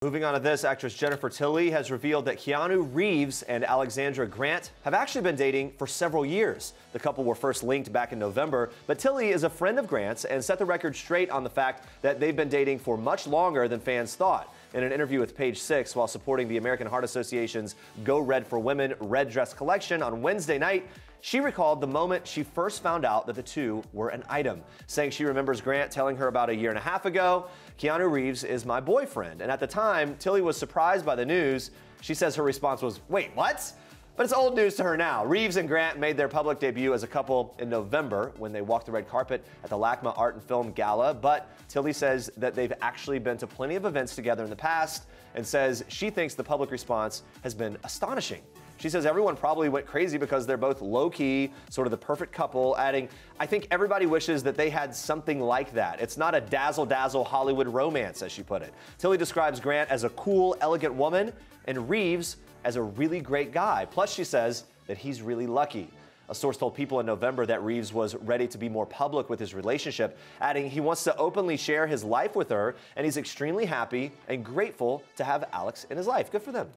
Moving on to this, actress Jennifer Tilly has revealed that Keanu Reeves and Alexandra Grant have actually been dating for several years. The couple were first linked back in November, but Tilly is a friend of Grant's and set the record straight on the fact that they've been dating for much longer than fans thought. In an interview with Page Six while supporting the American Heart Association's Go Red for Women Red Dress collection on Wednesday night, she recalled the moment she first found out that the two were an item, saying she remembers Grant telling her about a year and a half ago, "Keanu Reeves is my boyfriend." And at the time, Tilly was surprised by the news. She says her response was, "Wait, what?" But it's old news to her now. Reeves and Grant made their public debut as a couple in November when they walked the red carpet at the LACMA Art and Film Gala. But Tilly says that they've actually been to plenty of events together in the past and says she thinks the public response has been astonishing. She says everyone probably went crazy because they're both low-key, sort of the perfect couple, adding, "I think everybody wishes that they had something like that. It's not a dazzle-dazzle Hollywood romance," as she put it. Tilly describes Grant as a cool, elegant woman and Reeves as a really great guy. Plus, she says that he's really lucky. A source told People in November that Reeves was ready to be more public with his relationship, adding he wants to openly share his life with her, and he's extremely happy and grateful to have Alex in his life. Good for them.